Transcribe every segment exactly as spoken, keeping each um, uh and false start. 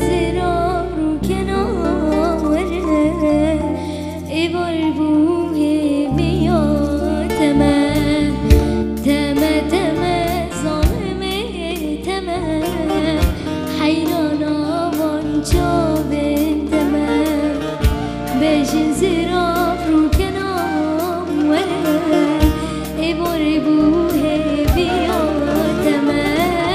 زرا رو کناره ایوار بوه بیا تمه تمه تمه ظالمه تمه حیرانا وانجا بین تمه بجن زرا رو کناره ایوار بوه بیا تمه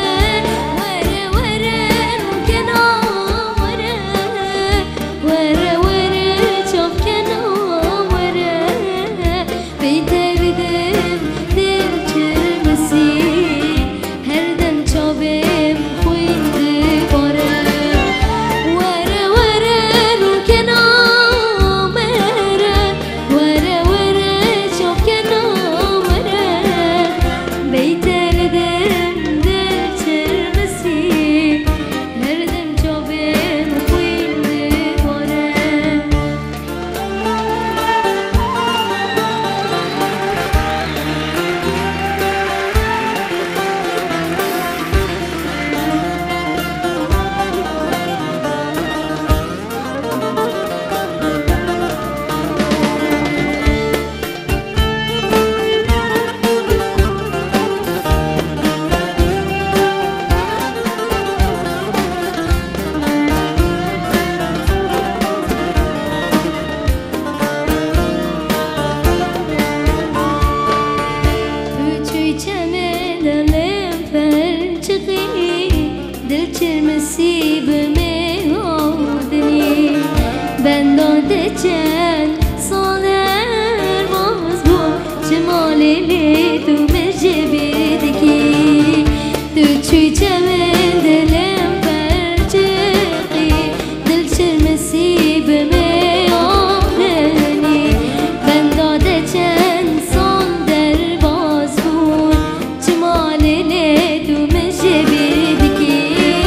Ben dodecen soler boz bu cemalili tu mercebedeki tu çüçemen dilim perçeqi dil çirmesi bime yoleni ben dodecen son der boz bu cemalili tu mercebedeki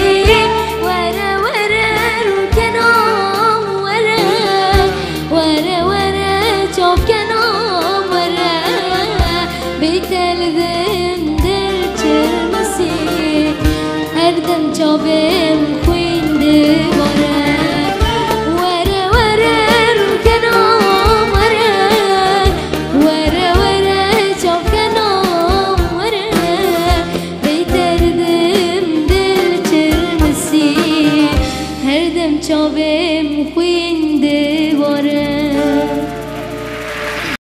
Erdem çabim kuyndi vare Vare vare rukenam vare Vare vare çabkenam vare Beyt erdem dil çirmesi Erdem çabim kuyndi